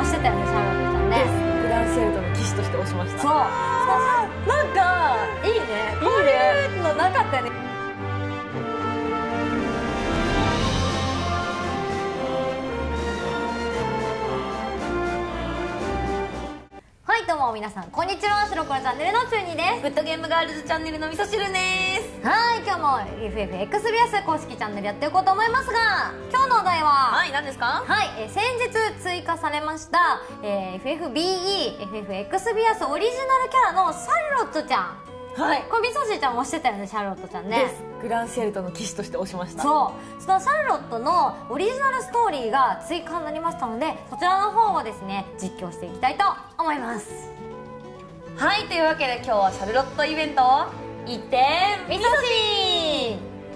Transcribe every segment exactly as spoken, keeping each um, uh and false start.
推してたよね、シャーロットちゃんね。 グランシェルトの騎士として推しました。 そう、なんかいいね、こういうのなかったよね。はい、どうも皆さんこんにちは。白黒チャンネルのチューニーです。 グッドゲームガールズチャンネルの味噌汁です。 はい、今日も エフエフエックスビアス 公式チャンネルやっていこうと思いますが、今日のお題は、 はい、何ですか？ はい、えー、先日追加されました、えー、エフエフビーイー、エフエフエックスビアス オリジナルキャラのシャルロットちゃん。 はい、 これみそしちゃんも推してたよね、シャルロットちゃんね。 です。グランシェルトの騎士として推しました。 そう、そのシャルロットのオリジナルストーリーが追加になりましたので、そちらの方をですね実況していきたいと思います。 はい、というわけで今日はシャルロットイベントを行ってみそし。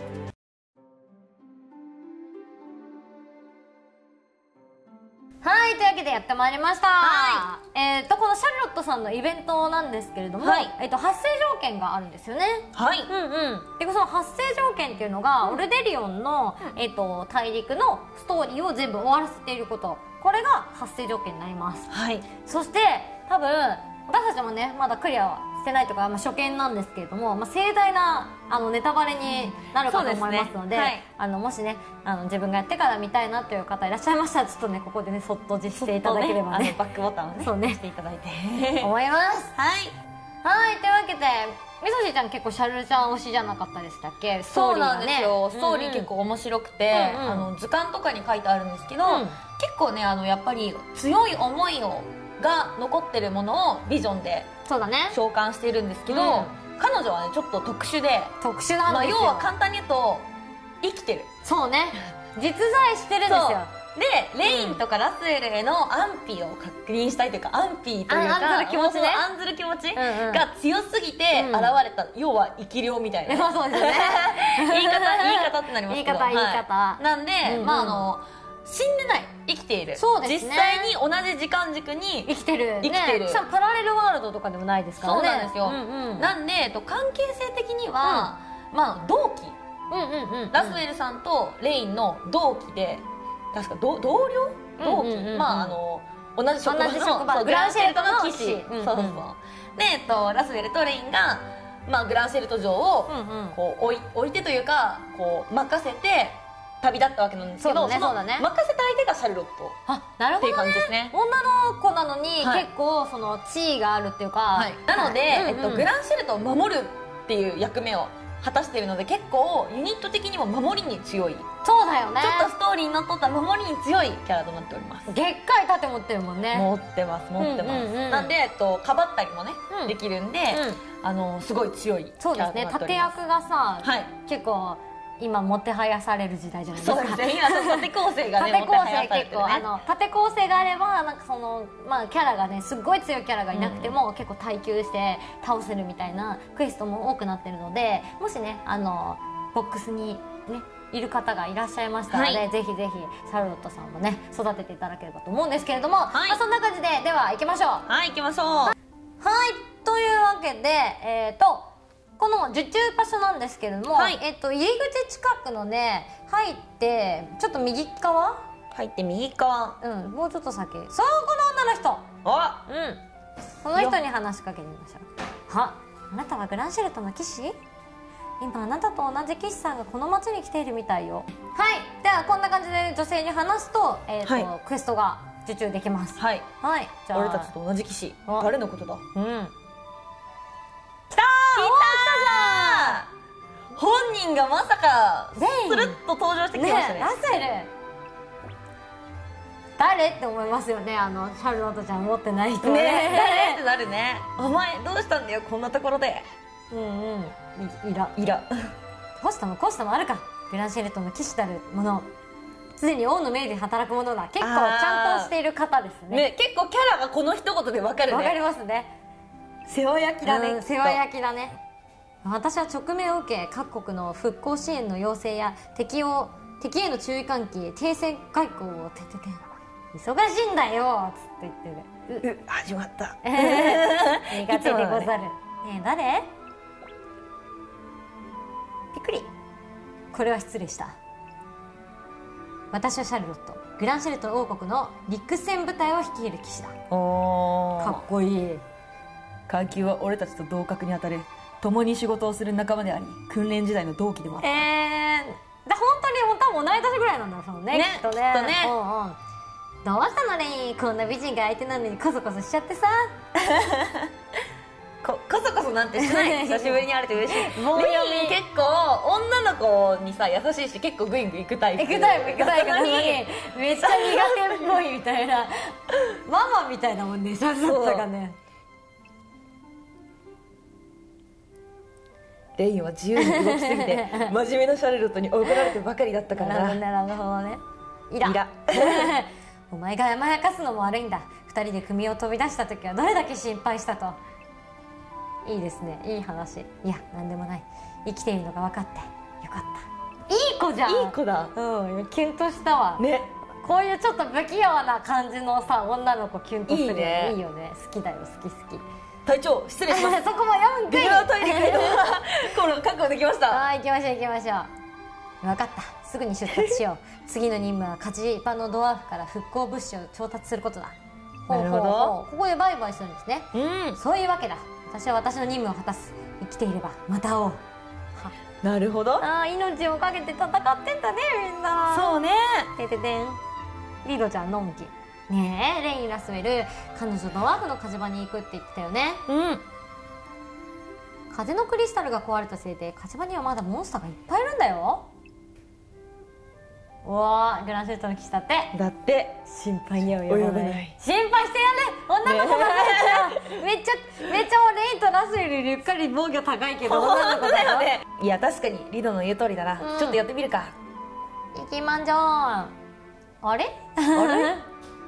はい、というわけでやってまいりました。 はい、 えっとこのシャルロットさんのイベントなんですけれども、はい、えっと発生条件があるんですよね。 はい、 うんうん。でその発生条件っていうのが、うん、オルデリオンの、うん、えっと大陸のストーリーを全部終わらせていること、これが発生条件になります。 はい。 そして多分私たちもねまだクリアはしてないとか、まあ、初見なんですけれども、まあ、盛大なあのネタバレになるかと思いますので、ね、はい、あのもしねあの自分がやってから見たいなという方いらっしゃいましたら、ちょっとねここでねそっと実していただければ ね, ねバックボタンをねそうねしていただいて思います。 はいはい、というわけでみそしちゃん結構シャルルちゃん推しじゃなかったでしたっけ？ストーリーがね、そうなんですよ。 ストーリー結構面白くて、うんうん、あの図鑑とかに書いてあるんですけど、うん、結構ねあのやっぱり強い思いをが残ってるものをビジョンでそうだね召喚しているんですけど、うん、彼女はねちょっと特殊で特殊なんですよ、 まあ、要は簡単に言うと生きてる。 そうね、実在してるんですよ。 でレインとかラスエルへの安否を確認したいというか、安否というか案ずる気持ちね、 案ずる気持ちが強すぎて現れた、うん、要は生き量みたいな、 そうですよね言い方言い方ってなりますけど、 言い方言い方、 はい、なんで、うんうん、まああの死んでない、生きている。そうですね、実際に同じ時間軸に生きてる、 生きてる、 ね、しかもパラレルワールドとかでもないですからね。 そうなんですよ、うんうん、なんで、えっと、関係性的には、うん、まあ同期、うんうんうんうん、ラスウェルさんとレインの同期で確か同同僚同期、まああの同じ職場の職場グランシェルトの騎士、 うんうん、そうそうそうで、えっと、ラスウェルとレインが、まあ、グランシェルト城をこう置い、置いてというかこう任せて旅立ったわけなんですけど、その任せた相手がシャルロットっていう感じですね。 女の子なのに結構その地位があるっていうか、 なのでグランシェルトを守るっていう役目を果たしているので、結構ユニット的にも守りに強い。 そうだよね、 ちょっとストーリーにのっとった守りに強いキャラとなっております。 でっかい盾持ってるもんね。 持ってます持ってます、なんで、えっと、かばったりもね、うん、できるんで、うん、あのすごい強いキャラとなっております。 そうですね、盾役がさ、はい、結構今もてはやされる時代じゃないですか。 そうですね、今盾構成がね盾構成結構あの盾構成があればなんかその、まあ、キャラがねすっごい強いキャラがいなくても、うん、結構耐久して倒せるみたいなクエストも多くなってるので、もしねあのボックスにねいる方がいらっしゃいましたので、はい、ぜひぜひシャルロットさんもね育てていただければと思うんですけれども、はい、まあ、そんな感じででは行きましょう。 はい、行きましょう。 はい、というわけでえっ、ー、とこの受注場所なんですけれども、はい、えっと入り口近くのね入ってちょっと右側入って右側、 うん、もうちょっと先、そうこの女の人、 あ、 うん、この人に話しかけてみましょう。は、あなたはグランシェルトの騎士？今あなたと同じ騎士さんがこの町に来ているみたいよ。はい、ではこんな感じで女性に話すと、えーとはい、クエストが受注できます。はい、はい、 じゃあ俺たちと同じ騎士、誰のことだ？うん、 来たー！ 来たー！本人がまさかスルッと登場してきましたね。 ラセル誰って思いますよね、あのシャルロットちゃん持ってない人ね。 誰ってなるね。お前どうしたんだよこんなところで。 うんうん、イライラこうしたもこうしたもあるか、グランシェルトの騎士たるもの、すでに王の命で働くものだ。結構ちゃんとしている方ですね。 ね、結構キャラがこの一言で分かるね。 分かりますね。 世話焼きだね、うん、 世話焼きだね。私は直命を受け各国の復興支援の要請や敵を敵への注意喚起、停戦外交をててて忙しいんだよつって言ってる。 うっ、始まった苦手でござる。ねえ、誰？びっくり。これは失礼した。 私はシャルロット、グランシェルト王国の陸戦部隊を率いる騎士だ。 おー、 かっこいい。 階級は俺たちと同格に当たる、共に仕事をする仲間であり、訓練時代の同期でもあった。 えー、だ本当にもう多分同い年ぐらいなんだろうね、 ね、 きっとね。 きっとね。 うんうん。どうしたのレイン、こんな美人が相手なのにコソコソしちゃってさ。 ここそこそなんてしてない久しぶりに会えて嬉しい。 棒読みレイン結構女の子にさ優しいし、結構グイグイ行くタイプ。 行くタイプ行くタイプなのににめっちゃ苦手っぽいみたいなママみたいなもんね、シャルロットがね。 レインは自由に動きすぎて真面目なシャルロットに怒られてばかりだったからな。 なるほどね。イライラお前が甘やかすのも悪いんだ。二人で組を飛び出した時はどれだけ心配したと。いいですね、いい話。いや、なんでもない、生きているのが分かってよかった。いい子じゃん。 いい子だ。 うん、キュンとしたわね。 こういうちょっと不器用な感じのさ女の子キュンとする。 いいね、 いいよね、好きだよ、好き好き。 隊長失礼しますそこも読んビデオトイレ会のこの確保できました。 はい、行きましょう行きましょう。分かった、すぐに出発しよう。次の任務は火事場のドワーフから復興物資を調達することだ。 なるほど。 ほうほうほう、ここでバイバイするんですね。 うん、 そういうわけだ。私は私の任務を果たす。生きていればまた会おう。 なるほど。 ああ、命をかけて戦ってんだね、みんな。 そうね。 てててん。リドちゃんのんき。ねえ、レイン・ラスウェル、彼女ドワーフの火事場に行くって言ってたよね。 うん。 風のクリスタルが壊れたせいで火事場にはまだモンスターがいっぱいいるんだよ。うわー、グランシェルトの騎士だって。 だって心配には及ばない。 及ばない心配してやれ、女の子だからめっちゃめっちゃレインとラスウェルよりうっかり防御高いけど女の子だよね。 いや確かにリドの言う通りだな、 うん、 ちょっとやってみるか。 行きまんじょう。あれあれあれ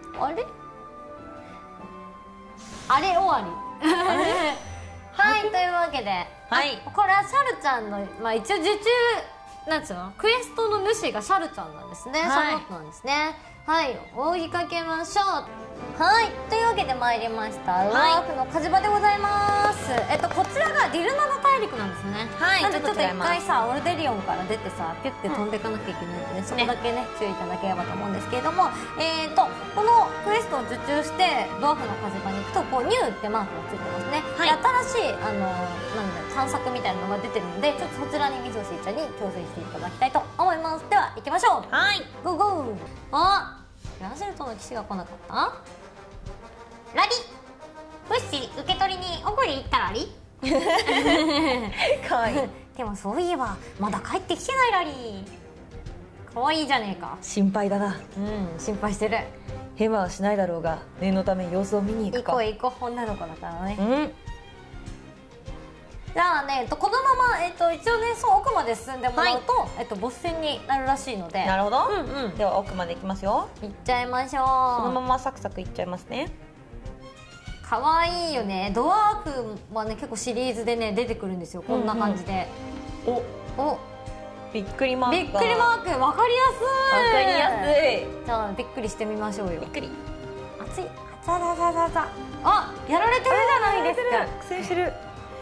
あれ終わり。はい、というわけで、 はい、 これはシャルちゃんの、まあ、一応受注なんつうの、クエストの主がシャルちゃんなんですね、はい、シャルロットなんですね。はい、追いかけましょう。はい、というわけで参りました、ウワーフの火事場でございます。えっとこちらがディルナダ大陸なんですね。 はい、 なんでちょっと一回さオルデリオンから出てさピュッて飛んでいかなきゃいけないので、うん、そこだけね注意いただければと思うんですけれども、えーとこのクエストを受注してドワーフの火事場に行くとこうニューってマークがついてますね。はい、新しいあのなんだろう探索みたいなのが出てるので、ちょっとそちらにみそしーちゃんに挑戦していただきたいと思います。では行きましょう。 はい、 ゴーゴー。あ、グランシェルトの騎士が来なかった。ラリ物資受け取りに送り行ったラリかわいい。 でもそういえばまだ帰ってきてないラリー。かわいいじゃねえか。 心配だな。 うん、心配してる。 ヘマはしないだろうが念のため様子を見に行くか。 行こう行こう、女の子だからね。 うん。 じゃあね、えっと、このまま、えっと、一応ね、そう奥まで進んでもらうと、はい、えっと、ボス戦になるらしいので。 なるほど、 うんうん、 では奥まで行きますよ。 行っちゃいましょう。 そのままサクサク行っちゃいますね。 かわいいよね。ドワーフはね結構シリーズでね出てくるんですよ、こんな感じで。 うんうん、おおびっくりマーク。 びっくりマーク、わかりやすい。 わかりやすい。 じゃあびっくりしてみましょうよ。 びっくり。 熱い。熱々熱々。あ、やられてるじゃないですか。 苦戦してる。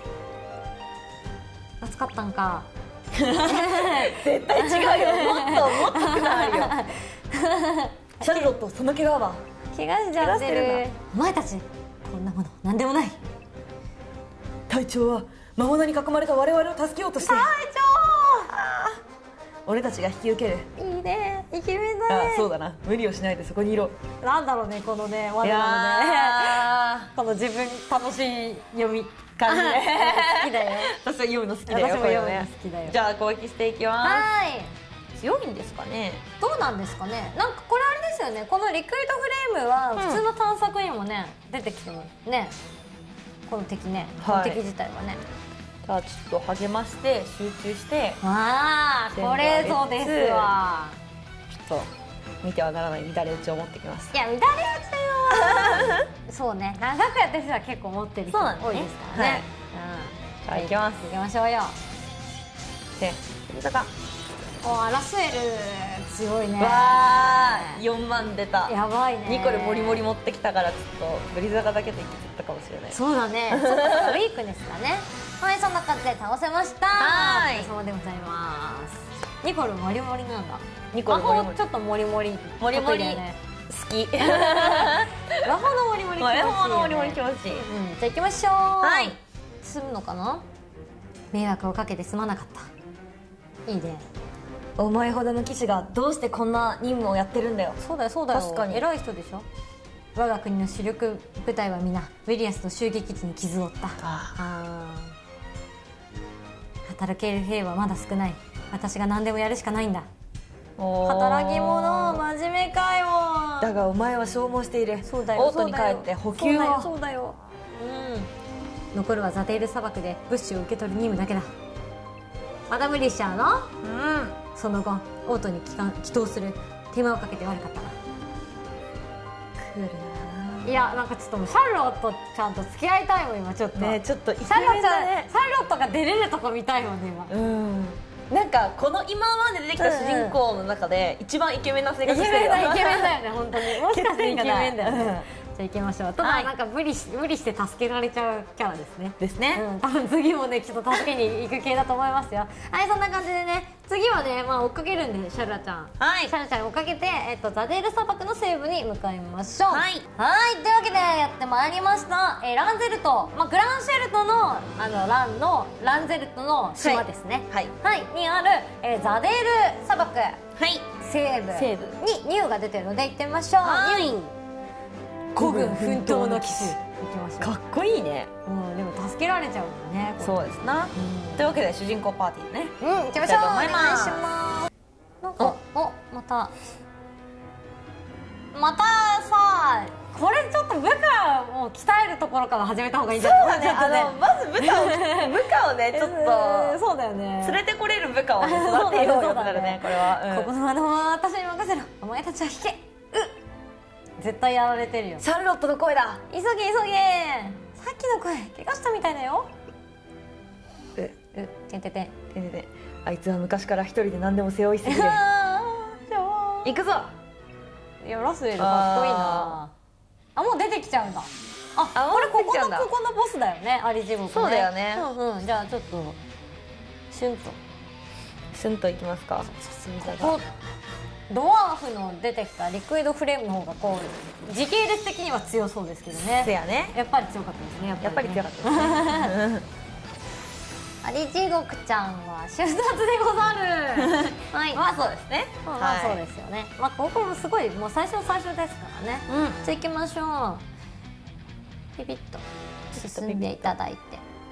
熱かったんか。 絶対違うよ。もっともっとくなるよ。シャルロット、その怪我は。 怪我しちゃってる。お前たちこんなものなんでもない。 隊長は魔物に囲まれた我々を助けようとして。隊長、俺たちが引き受ける。 いいね、イケメンだね。 あ、そうだな、無理をしないでそこにいろ。 なんだろうね、このね我々のねこの自分楽しい読み感じで好きだよ。 私は読むの好きだよ。 私も読むの好きだよ。 じゃあ攻撃していきます。 はい。 強いんですかね。 どうなんですかね。なんかこれあれですよね、このリクイドフレームは普通の探索にもね、うん、出てきてるね、この敵ね、この敵自体はね。 じゃあちょっと励まして集中して。 ああ、これぞですわ。 ちょっと見てはならない乱れ打ちを持ってきます。 いや、乱れ打ちはそうね、長くやってる人は結構持ってる人多いですからね。 じゃあ行きます。 行きましょうよ。 で、振り坂。 お、アラスエル強いね。 わー、よんまん出た。 やばいね。 ニコルモリモリ持ってきたからちょっとブリザカだけでいけちゃったかもしれない。 そうだね、ちょっとウィークネスだね。はい、そんな感じで倒せました。はい、お疲れ様でございます。 ニコルモリモリなんだ。 ニコル魔法ちょっとモリモリモリモリ好き。 魔法のモリモリ気持ちいいよね。 魔法のモリモリ気持ちいい。 うん、じゃあ行きましょう。はい。済むのかな。迷惑をかけてすまなかった。いいね。 お前ほどの騎士がどうしてこんな任務をやってるんだよ。 そうだよそうだよ。 確かに偉い人でしょ。我が国の主力部隊は皆ウェリアスの襲撃時に傷を負った。ああ。働ける兵はまだ少ない。私が何でもやるしかないんだ。働き者真面目かよ。 だがお前は消耗している。 そうだよ。 オートに帰って補給を。 そうだよ。うん。残るはザテール砂漠で物資を受け取る任務だけだ。また無理しちゃうの？うん。その後オートに帰還帰投する手間をかけて悪かったな。クールだな。いやなんかちょっともうシャルロットちゃんと付き合いたいもん今ちょっと。ねちょっとイケメンだね。シャルロットが出れるとこ見たいもんね今。うん。なんかこの今まで出てきた主人公の中で一番イケメンな生活してるよ。イケメンだよね本当に。もしかしてイケメンだよね。じゃあ行きましょう。ただなんか無理し無理して助けられちゃうキャラですね。ですね。うん、多分次もねちょっと助けに行く系だと思いますよ。はい、そんな感じでね次はねまあ追っかけるんでシャルラちゃん。はい。シャルラちゃんに追っかけてえっとザデール砂漠の西部に向かいましょう。はい。はいというわけでやってまいりました。えー、ランゼルトまあグランシェルトのあのランのランゼルトの島ですね。はい。はい、はい、にある、えー、ザデール砂漠。はい。西部西部にニューが出てるので行ってみましょう。はい。孤軍奮闘の騎士。行きましょう。かっこいいね。うん、でも助けられちゃうもんね。そうですな。というわけで主人公パーティーね。うん、行きましょう。お願いします。なんか、お、また。またさ、これちょっと部下を鍛えるところから始めた方がいいんじゃない？そうだね。あのまず部下を部下をねちょっとそうだよね。連れてこれる部下を育てようよってなるねこれは。ここの窓は私に任せろ。お前たちは引け。絶対やられてるよ。シャルロットの声だ。急げ急げ。さっきの声怪我したみたいだよ。ううてんてんてんてんてんてん。あいつは昔から一人で何でも背負いすぎる。行くぞ。いやラスウェルかっこいいなあ。もう出てきちゃうんだ。あこれここのここのボスだよね。アリ地獄ね。そうだよね。うんうん。じゃあちょっとシュンとシュンといきますか。さすがだ。ドワーフの出てきたリクイドフレームの方がこう時系列的には強そうですけどね。せやね。やっぱり強かったですね。やっぱり強かったですね。アリ地獄ちゃんは出殺でござる。はい。まあそうですね。まあそうですよね。まあここもすごいもう最初の最初ですからね。うん。じゃあ行きましょう。ピピッと進んでいただいて。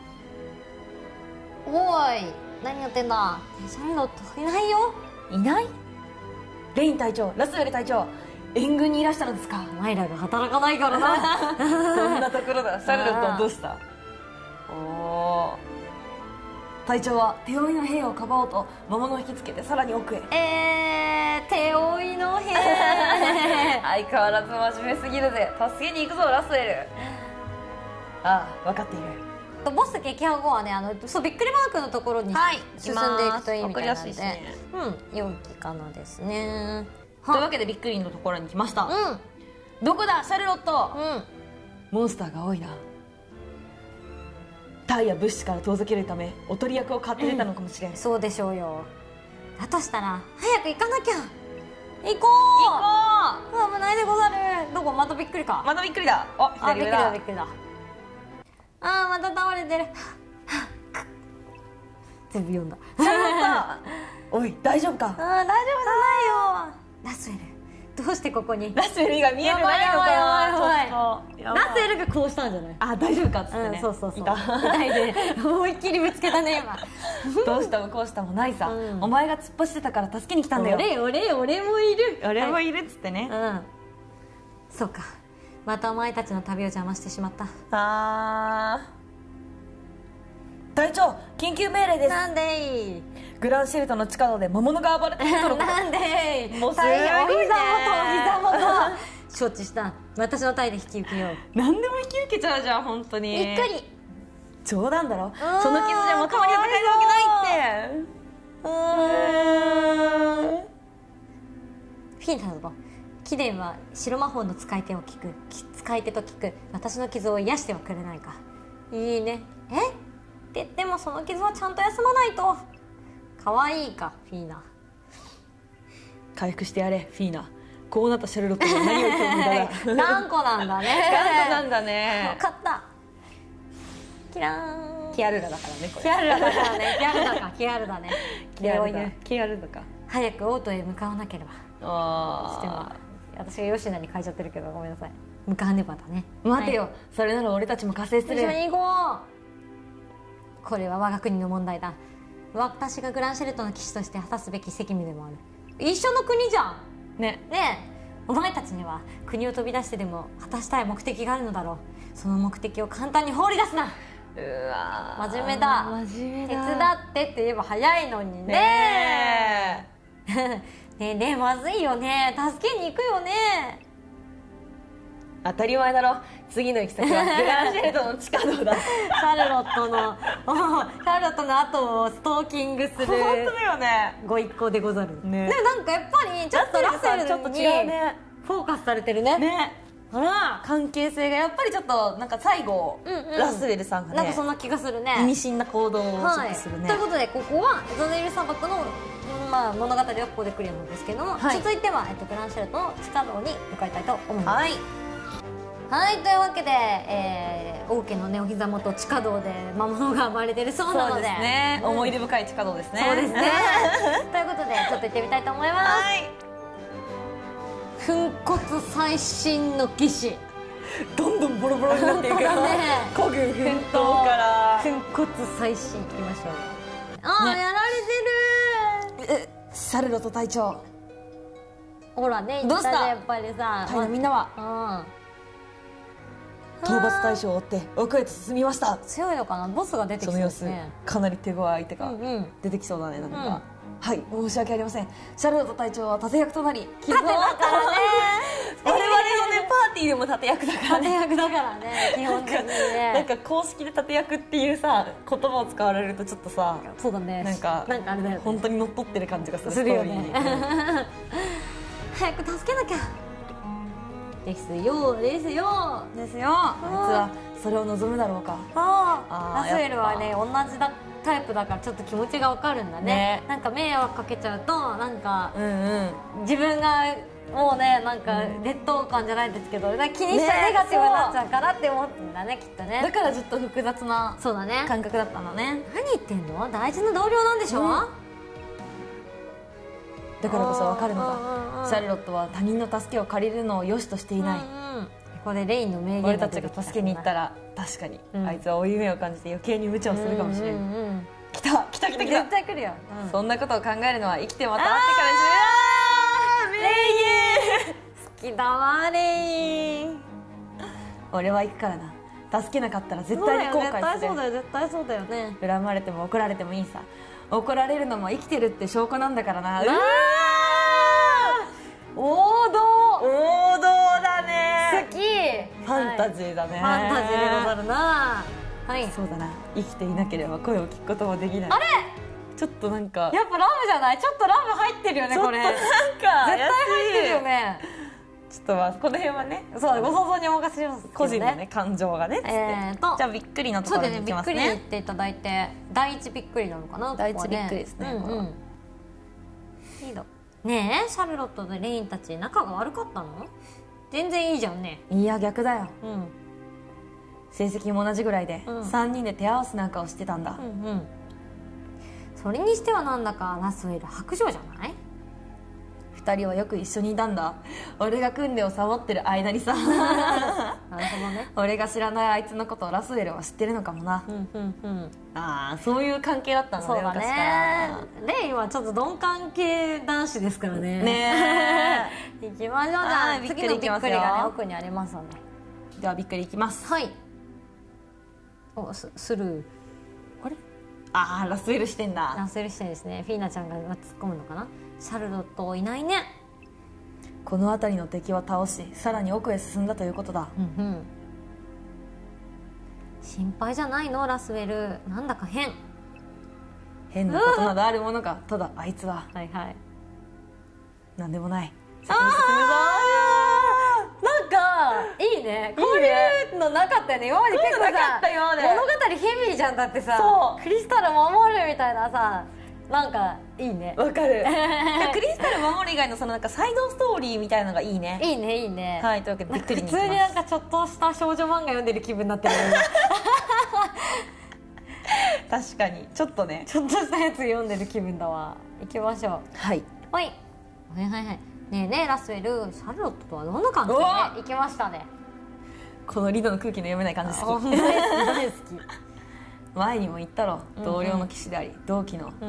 おい何やってんだ。シャルロットいないよ。いない？レイン隊長、ラスウェル隊長、援軍にいらしたのですか。お前らが働かないからな。そんなところだ。シャルロットはどうした。おお。隊長は手負いの兵をかばおうと魔物を引きつけてさらに奥へ。えー、手負いの兵。相変わらず真面目すぎるぜ。助けに行くぞラスウェル。ああ、分かっている。ボス撃破後はね、あのそうびっくりマークのところに進んでいくといいみたいなので、うん、良きかなですね。というわけでびっくりのところに来ました。うん、どこだシャルロット。うん、モンスターが多いな。タイや物資から遠ざけるためおとり役を買って出たのかもしれん。うん、そうでしょうよ。だとしたら早く行かなきゃ。行こう行こう。危ないでござる。どこまたびっくりか。またびっくりだ。あ、左上だ。びっくりだびっくりだ。あーまた倒れてる。全部読んだ。おい大丈夫か。あー大丈夫じゃないよ。ラスウェルどうしてここに。ラスウェルが見えてないのかな。ラスウェルがこうしたんじゃない。あ大丈夫かっつってね。そうそうそう。痛いで思いっきりぶつけたね今。どうしたもこうしたもないさ。お前が突っ走ってたから助けに来たんだよ。俺俺俺もいる。俺もいるっつってね。うん。そうか。またお前たちの旅を邪魔してしまった。あー隊長緊急命令です。なんでいい。グランシェルトの地下道で魔物が暴れているとのこと。なんでいい。もうすごいね。お膝元お膝元。承知した。私の隊で引き受けよう。何でも引き受けちゃうじゃん本当に。びっくり。冗談だろ。その傷じゃまともに戦えるわけないって。うーん。フィンタだぞ。貴殿は白魔法の使い手を聞く使い手と聞く私の傷を癒してはくれないか。いいね。えって言ってもその傷はちゃんと休まないと。可愛いかフィーナ。 回復してやれフィーナ。こうなったシャルロットが何を言っても無駄だ。 頑固なんだね。 頑固なんだね。 分かった。キラーン。 キアルラだからねこれ。 キアルラだからね。キアルラかキアルラね。 キアルラ。キアルラか。 早くオートへ向かわなければ。 ああ。私がヨシナに変えちゃってるけどごめんなさい。向かわねばだね。 待てよ、はい、それなら俺たちも加勢する。 一緒に行こう。これは我が国の問題だ。私がグランシェルトの騎士として果たすべき責務でもある。一緒の国じゃんね。 ねえ、お前たちには国を飛び出してでも果たしたい目的があるのだろう。その目的を簡単に放り出すな。 うわ真面目だ。 真面目だ。 手伝ってって言えば早いのにね。 ねえねえねえ、まずいよね。助けに行くよね。 当たり前だろ。次の行き先はグランシェルトの地下道だ。 シャルロットのシャルロットの後をストーキングする。 本当だよね。 ご一行でござる、 ね、 でもなんかやっぱりちょっとラセルちょっとに違うね。 フォーカスされてるね。 ね。 あら、 関係性がやっぱりちょっとなんか最後、うんうん、ラスウェルさんがね、 なんかそんな気がするね。 意味深な行動をちょっとするね、 はい、ということでここはザゼル砂漠の、まあ、物語はここでクリアなんですけども、はい、続いては、えっと、グランシェルトの地下道に向かいたいと思います。はい、はい、というわけで、えー、王家のねお膝元地下道で魔物が暴れてるそうなので、そうですね、うん、思い出深い地下道ですね。 そうですねということでちょっと行ってみたいと思います。はい、粉骨最新の騎士、 どんどんボロボロになっていくよね。孤軍奮闘から粉骨最新いきましょう。ああ、ね、やられてる。 え、シャルロット隊長、 ほらね、 どうした？ やっぱりさ、 隊のみんなは討伐対象を追って奥へと進みました。 強いのかな、ボスが出てきそうですね。 その様子かなり手強い相手が出てきそうだね。なんか、うん、はい、申し訳ありません。シャルロット隊長は盾役となり、 盾だからね我々のねパーティーでも盾役だからね。 盾役だからね、基本的にね。 なんか公式で盾役っていうさ言葉を使われるとちょっとさ、 そうだね、 なんかなんかあれだよね、 本当に乗っ取ってる感じがする。 するよね早く助けなきゃですよですよですよ。 あいつはそれを望むだろうか。 ああ、ラスウェルはね同じだタイプだからちょっと気持ちがわかるんだね。ね、なんか迷惑かけちゃうとなんか、うんうん、自分がもうねなんか劣等感じゃないですけど、気にしちゃネガティブになっちゃうからって思ってんだね、きっとね。 だからずっと複雑なそうだね感覚だったのね。 何言ってんの、大事な同僚なんでしょ、うん、 だからこそ分かるのが、シャルロットは他人の助けを借りるのを良しとしていない。 うんうん、ここでレインの名言俺たちが助けに行ったら確かに、うん、あいつは負い目を感じて余計に無茶をするかもしれない。来た来た来た来た、 絶対来るよ、 うん、そんなことを考えるのは生きてまた会ってからじゃ。レイン好きだわレイン。 俺は行くからな。助けなかったら絶対に後悔する。 そうだよ絶対そうだよね。 恨まれても怒られてもいいさ。怒られるのも生きてるって証拠なんだからな。うわ王道王道だね。 好き、 ファンタジーだね、 はい、ファンタジーでござるな。はい、 そうだな、生きていなければ声を聞くこともできない。 あれちょっとなんかやっぱラムじゃない、ちょっとラム入ってるよねこれ。 ちょっとなんか絶対入ってるよね。 ちょっとまあこの辺はね、 そうご想像にお任せします、ね、 個人のね感情がね。えーとじゃあびっくりのところに行きますね。 そうですね、びっくり言っていただいて、第一びっくりなのかな。 第一びっくりですね。 うんうん、いいのねえ、シャルロットとレインたち仲が悪かったの？全然いいじゃんね。 いや逆だよ、 うん、 成績も同じぐらいで、うん、さんにんで手合わせなんかをしてたんだ。 うんうん、それにしてはなんだかラスウェル薄情じゃない？ ふたりはよく一緒にいたんだ。俺が訓練をサボってる間にさなるほどね。 俺が知らないあいつのことをラスウェルは知ってるのかもな。 うんうんうん、 ああそういう関係だったのね。 そうだね。レインはちょっと鈍感系男子ですからね。 ねえ行きましょう。じゃあ次のびっくりがね奥にありますので、 ではびっくりいきます。 はい。おススルー。あれ？ ああラスウェルしてんだ。 ラスウェルしてんですね。フィーナちゃんが突っ込むのかな。シャルロットいないね。 この辺りの敵を倒しさらに奥へ進んだということだ。 うんうん、心配じゃないのラスウェル、なんだか変変なことなどあるものか。ただあいつははいはいなんでもない。 先に進むぞ。なんかいいね、こういうのなかったよね今まで。結構さ物語ヘビーじゃん。だってさクリスタル守るみたいなさ、なんかいいね。 わかるクリスタル守る以外のそのなんかサイドストーリーみたいなのがいいね。 いいねいいね。 はい、というわけでびっくりに普通になんかちょっとした少女漫画読んでる気分になってる確かにちょっとね、 ちょっとしたやつ読んでる気分だわ。行きましょう。 はいはい、はいはいはい。ねえねえラスウェル、シャルロットとはどんな感じでね行きましたね。 このリドの空気の読めない感じ好き。 大好き大好き。 前にも言ったろ、同僚の騎士であり、うんうん、同期の、 うんうん、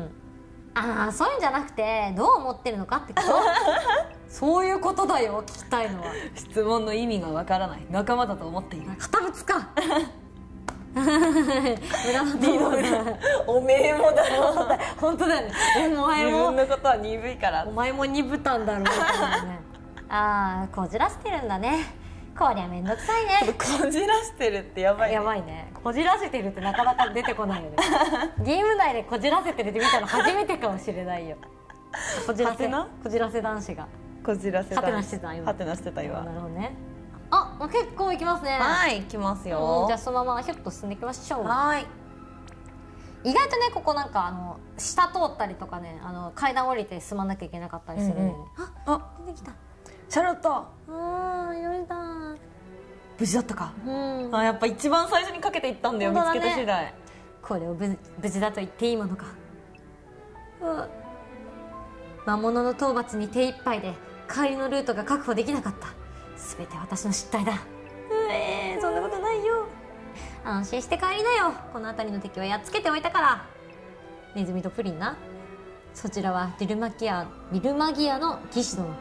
ああそういうんじゃなくてどう思ってるのかってことそういうことだよ、聞きたいのは。 質問の意味がわからない、仲間だと思っている。 堅物か村のリドおめえもだろ本当だよね。お前も自分のことは鈍いから、 お前も鈍たんだろうねああこじらせてるんだね。こりゃめんどくさいね。 こじらしてるってやばいね。 やばいね。こじらせてるってなかなか出てこないよねゲーム内でこじらせてるって見たの初めてかもしれないよ。こじらせこじらせ男子がこじらせハテナしてた今。 ハテナしてた今。 なるほどね。あ、結構いきますね。 はい、いきますよ、 うん、じゃあそのままひょっと進んでいきましょう。 はい。 意外とねここなんかあの下通ったりとかね、あの階段降りて進まなきゃいけなかったりするんでね、うんうん、ああ出てきたシャロット。 ああよりだ。 無事だったか、 うん、 あやっぱ一番最初にかけていったんだよ、ね、見つけた次第。 これを無事だと言っていいものか。う魔物の討伐に手一杯で帰りのルートが確保できなかった。全て私の失態だ。うえー、そんなことないよ。安心して帰りなよ。この辺りの敵はやっつけておいたから。ネズミとプリンな。そちらはディルマギアディルマギアの騎士殿か。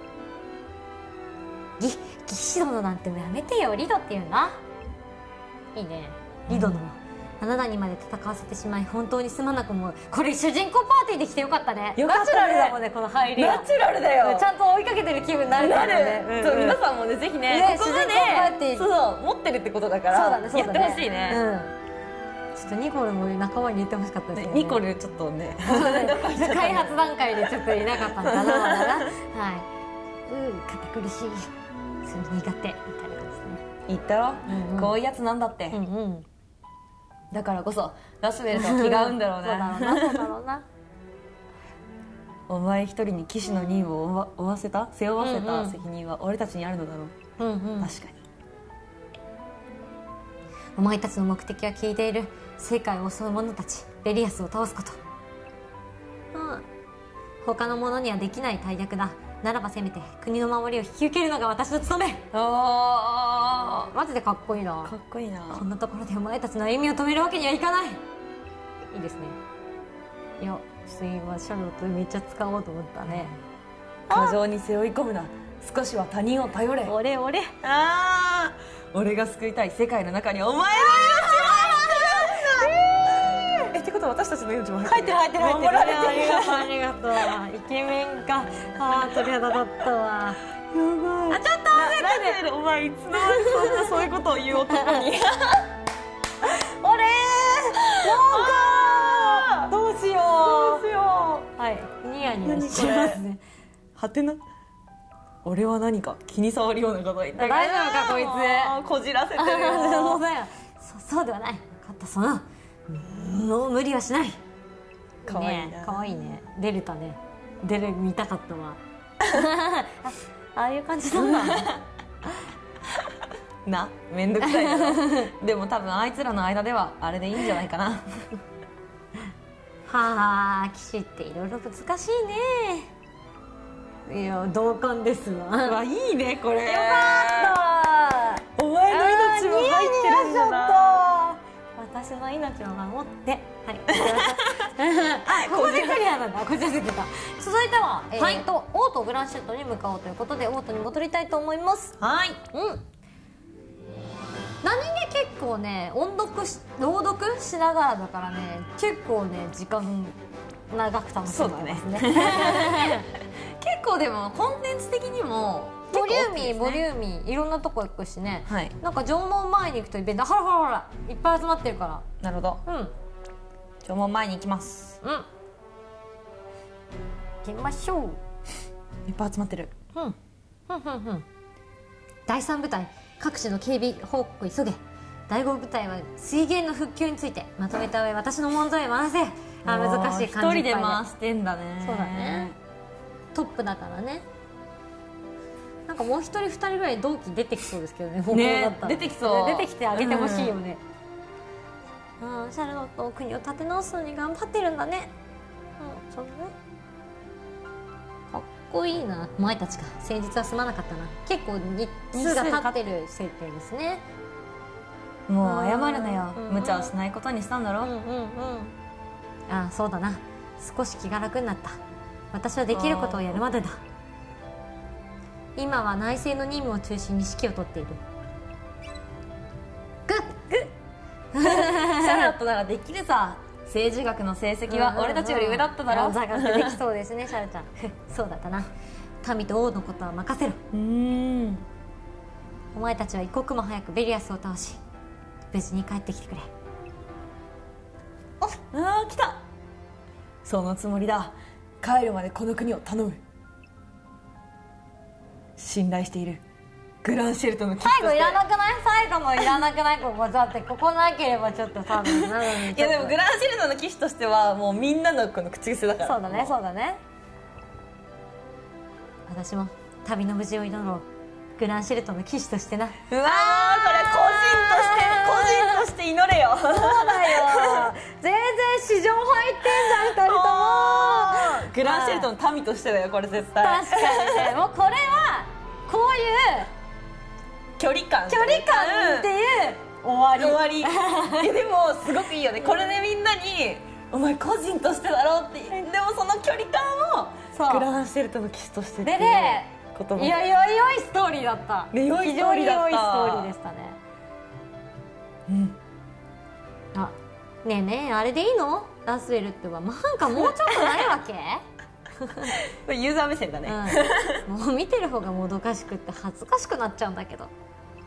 ギ騎士殿なんてもうやめてよ。リドっていうんだ。いいねリド殿、うん、あなたにまで戦わせてしまい本当にすまなくも。これ主人公パーティーで来てよかったね。 よかったね。 ナチュラルだもんねこの入りが。 ナチュラルだよ。 ちゃんと追いかけてる気分になるからね。 なる、うんうん、皆さんもねぜひねねここまでそうそう持ってるってことだからそうだね、そうだね、やってほしいね、うん、 ちょっとニコルも仲間に入れてほしかったですね。 ニコルちょっとね開発段階でちょっといなかったんだなまだなはい。うん堅苦しいそれ苦手みたいな感じですね。 言ったろ、うんうん、こういうやつなんだって、うんうん、だからこそラスウェルとは気が合うんだろうねそうだろうなそうだろうなお前一人に騎士の任務を負わせた背負わせた責任は俺たちにあるのだろう、うんうん、確かに。 お前たちの目的は聞いている。世界を襲う者たちベリアスを倒すこと、うん、他の者にはできない大役だ。ならばせめて国の守りを引き受けるのが私の務め。あマジでかっこいいな。 かっこいいな。 こんなところでお前たちの歩みを止めるわけにはいかない。いいですね。いやちょっと今シャロットめっちゃ使おうと思ったね。 過剰に背負い込むな。少しは他人を頼れ。 俺俺ああ俺が救いたい世界の中にお前の命はえってことは私たちの命も入ってる入ってる入ってる。 守られてる。 ありがとうありがとう。イケメンか。あー鳥肌だったわ。やばい。あちょっと待って。 お前いつの間にそんなそういうことを言う男に俺なんかどうしようどうしよう。はいニヤニヤしてますね。 はてな俺は何か気に障るようなこと言って大丈夫かこいつ。 こじらせてるよ。 そうだよ。そそうではない。分かったそのもう無理はしない。 かわいいな。 かわいいね。出れたね。出れ見たかったわああいう感じなんだなめんどくさいなでも多分あいつらの間ではあれでいいんじゃないかなはあ騎士っていろいろ難しいね。いや同感ですわ。 わいいねこれ。 よかったお前の命も入ってるんだな。 私の命を守ってはいはいここでクリアなんだ。こじらせてた。続いては、えー、はい、とオートグランシェットに向かおうということでオートに戻りたいと思います。 はい。 うん何気結構ね音読し朗読しながらだからね結構ね時間長く楽しめてますね。 結構でもコンテンツ的にもボリューミーボリューミーいろんなとこ行くしね、 はい、 なんか縄文前に行くとイベントほらほらほらいっぱい集まってるから。 なるほど。 うん縄文前に行きます。 うん行きましょう。 いっぱい集まってる。 うんふんふんふん。だいさん部隊各種の警備報告急げ。だいご部隊は水源の復旧についてまとめた上私の問題へ回せ。あ難しい漢字いっぱいで一人で回してんだね。 そうだね。 トップだからね。なんかもう一人二人ぐらい同期出てきそうですけどね。方法だったら出てきそう。 出てきてあげてほしいよね。うん、シャルロット国を立て直すのに頑張ってるんだね。うん、そうだね。かっこいいな。お前たちか。先日はすまなかったな。結構日数が経ってる設定ですね。 もう謝るなよ。無茶をしないことにしたんだろ。うんうんうん。 ああ、そうだな。少し気が楽になった。私はできることをやるまでだ。今は内政の任務を中心に指揮を取っている。グッグッシャルロットならできるさ。政治学の成績は俺たちより上だっただろ。 座学できそうですね、シャルちゃん。そうだったな。民と王のことは任せろ。うん。お前たちは一刻も早くベリアスを倒し無事に帰ってきてくれ。 おっ、ああ来た。そのつもりだ。帰るまでこの国を頼む。信頼しているグランシェルトの騎士として。 最後いらなくない？最後もいらなくない？ここだってここなければちょっと多分なのに。 いやでもグランシェルトの騎士としてはもうみんなのこの口癖だから。 そうだねそうだね。私も旅の無事を祈ろう。グランシェルトの騎士としてな。うわー、 これ個人として個人として祈れよ。 そうだよ。全然市場入ってんじゃんふたりとも。 グランシェルトの民としてだよこれ絶対。 確かにね。もうこれはこういう距離感距離感っていう終わり。 終わり。いやでもすごくいいよね。これでみんなにお前個人としてだろうって。でもその距離感をグランシェルトの騎士としてっていうでね。 言葉。 いやいや良いストーリーだった。 ね、良い非常に良いストーリーでしたね。 うん。 あ、ねえねえあれでいいの？ラスウェルってはなんかもうちょっとないわけ？ ユーザー目線だね。 うん、もう見てる方がもどかしくって恥ずかしくなっちゃうんだけど。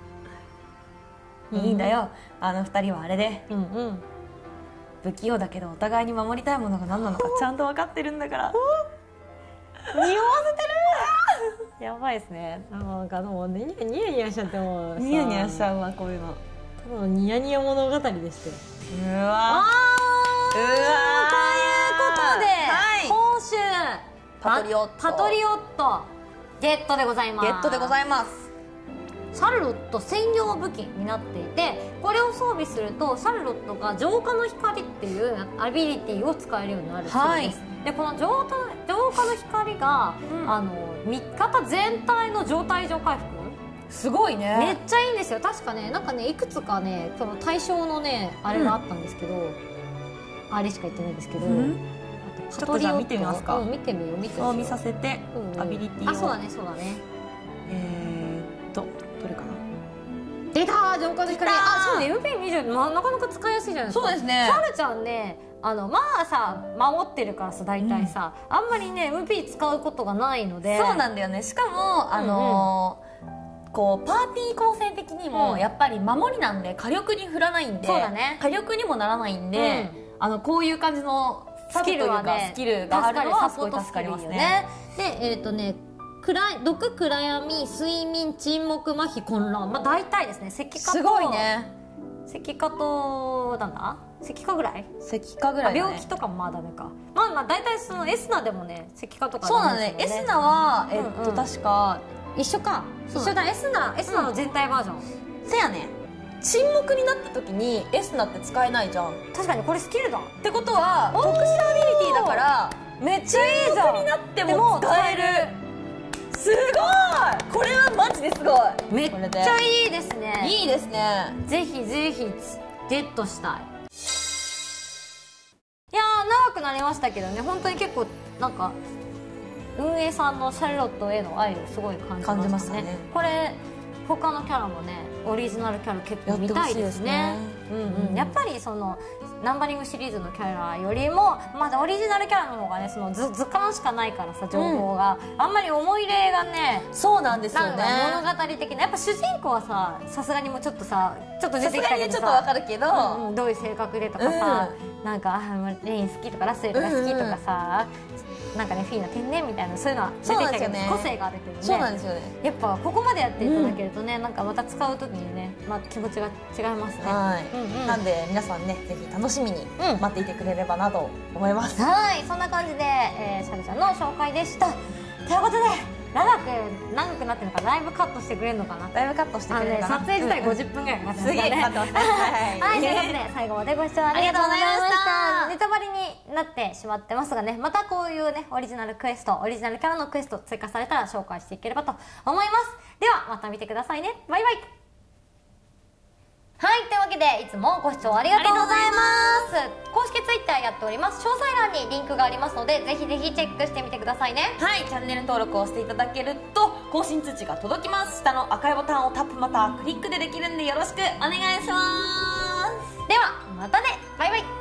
いいんだよ。あの二人はあれで。 うんうん。 不器用だけどお互いに守りたいものが何なのかちゃんと分かってるんだから。 匂わせてる。やばいですね。なんかもうニヤニヤニヤしちゃってもニヤニヤしちゃうわこういうの。 ただのニヤニヤ物語でして。 うわ。 あー。うわ。ということで、はい、報酬パトリオットパトリオットゲットでございます。 ゲットでございます。 シャルロット専用武器になっていて、これを装備するとシャルロットが浄化の光っていうアビリティを使えるようになるそうです。はい、でこの浄浄化の光が、うん、あの味方全体の状態異常回復すごいね。 めっちゃいいんですよ。確かねなんかねいくつかねその対象のねあれがあったんですけど、うん、あれしか言ってないんですけど、うん、 あとパトリオット見てみますか。 うん、見てみよう見てみよう。 見させて、うん、アビリティを。 あそうだねそうだね。 えーっとどれかな。 出た浄化の光。あそうね エムピーにじゅう、まあ、なかなか使いやすいじゃないですか。 そうですね。 シャルちゃんねあのまあさ守ってるからさ大体さ、うん、あんまりね エムピー 使うことがないので。 そうなんだよね。しかもあのーうんうん、こうパーティー構成的にもやっぱり守りなんで火力に振らないんで、 そうだね、 火力にもならないんで、うん、あのこういう感じのスキルはねスキルがあるのはすごい助かりますね。 でえっ、ー、とね暗毒暗闇睡眠沈黙麻痺混乱、まあ大体ですね。石化とすごいね。 石化となんだ石化ぐらい石化ぐらい、ね、 病気とかもまあダメか。まあまあ大体そのエスナでもね石化とかそうだね。エスナはえっと、うんうん、確か一緒か一緒だ。エスナエスナの全体バージョン、うん、 せやね。沈黙になった時にエスナって使えないじゃん。 確かにこれスキルだってことは特殊アビリティだからめっちゃいいじゃん。 沈黙になっても使える。すごい。これはマジですごい。 めっちゃいいですね。 いいですね。 ぜひぜひゲットしたい。いやー長くなりましたけどね本当に結構なんか運営さんのシャルロットへの愛をすごい感じましたね。感じましたね。これ他のキャラもねオリジナルキャラ結構見たいですね。うんうん、やっぱりそのナンバリングシリーズのキャラよりもまだオリジナルキャラの方がねその 図, 図鑑しかないからさ情報が、うん、あんまり思い入れがねそうなんですよね。 なんか物語的なやっぱ主人公はささすがにもうちょっとさちょっと出てきたけどさちょっとわかるけど、 うんうん、どういう性格でとかさ、うん、なんかレイン好きとかラッセルとか好きとかさ、うんうん、なんかねフィーナ天然みたいなそういうのは出てきたけど、ね、個性があるけどね。 そうなんですよね。 やっぱここまでやっていただけるとね、うん、なんかまた使う時にね、まあ、気持ちが違いますね。 はい、うんうん、なんで皆さんねぜひ楽しみに待っていてくれればなと思います。 うん、はいそんな感じで、えー、シャルちゃんの紹介でした。 ということで長く長くなってるのかだいぶカットしてくれるのかな。 だいぶカットしてくれるかな。 撮影自体ごじゅっぷんぐらいかかってますからね。すげえカットしてます。 はい、ということで最後までご視聴ありがとうございました。ネタバレになってしまってますがね、またこういうねオリジナルクエスト、オリジナルキャラのクエスト追加されたら紹介していければと思います。ではまた見てくださいね。バイバイ。はい、というわけでいつもご視聴ありがとうございます。公式ツイッターやっております。詳細欄にリンクがありますのでぜひぜひチェックしてみてくださいね。 はい、チャンネル登録をしていただけると更新通知が届きます。下の赤いボタンをタップまたクリックでできるんでよろしくお願いします。 ではまたね、バイバイ。